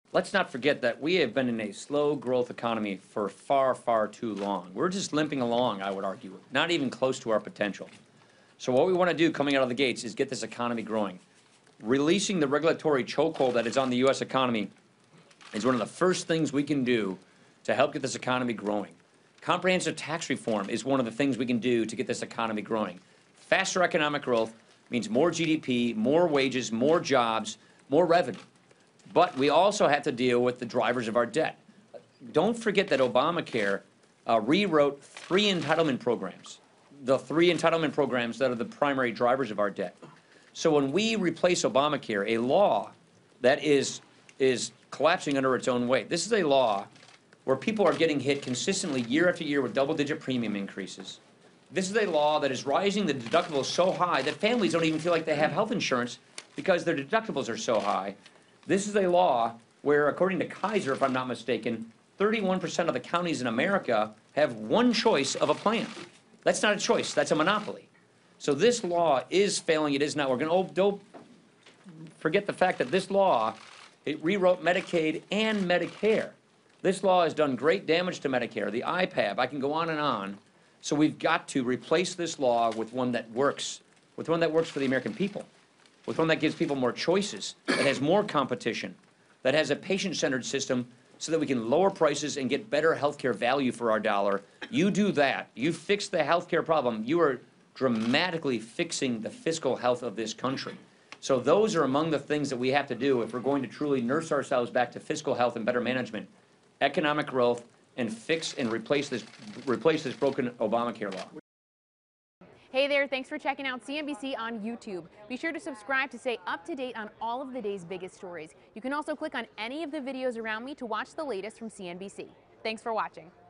Let's not forget that we have been in a slow growth economy for far, far too long. We're just limping along, I would argue, not even close to our potential. So what we want to do coming out of the gates is get this economy growing. Releasing the regulatory chokehold that is on the U.S. economy is one of the first things we can do to help get this economy growing. Comprehensive tax reform is one of the things we can do to get this economy growing. Faster economic growth means more GDP, more wages, more jobs, more revenue. But we also have to deal with the drivers of our debt. Don't forget that Obamacare rewrote three entitlement programs, the three entitlement programs that are the primary drivers of our debt. So when we replace Obamacare, a law that is collapsing under its own weight, this is a law where people are getting hit consistently year after year with double-digit premium increases. This is a law that is rising the deductibles so high that families don't even feel like they have health insurance because their deductibles are so high. This is a law where, according to Kaiser, if I'm not mistaken, 31% of the counties in America have one choice of a plan. That's not a choice. That's a monopoly. So this law is failing. It is not working. Oh, don't forget the fact that this law, it rewrote Medicaid and Medicare. This law has done great damage to Medicare, the IPAB. I can go on and on. So we've got to replace this law with one that works, with one that works for the American people, with one that gives people more choices, that has more competition, that has a patient-centered system so that we can lower prices and get better healthcare value for our dollar. You do that, you fix the healthcare problem, you are dramatically fixing the fiscal health of this country. So those are among the things that we have to do if we're going to truly nurse ourselves back to fiscal health and better management, economic growth, and fix and replace this broken Obamacare law. Hey there, thanks for checking out CNBC on YouTube. Be sure to subscribe to stay up to date on all of the day's biggest stories. You can also click on any of the videos around me to watch the latest from CNBC. Thanks for watching.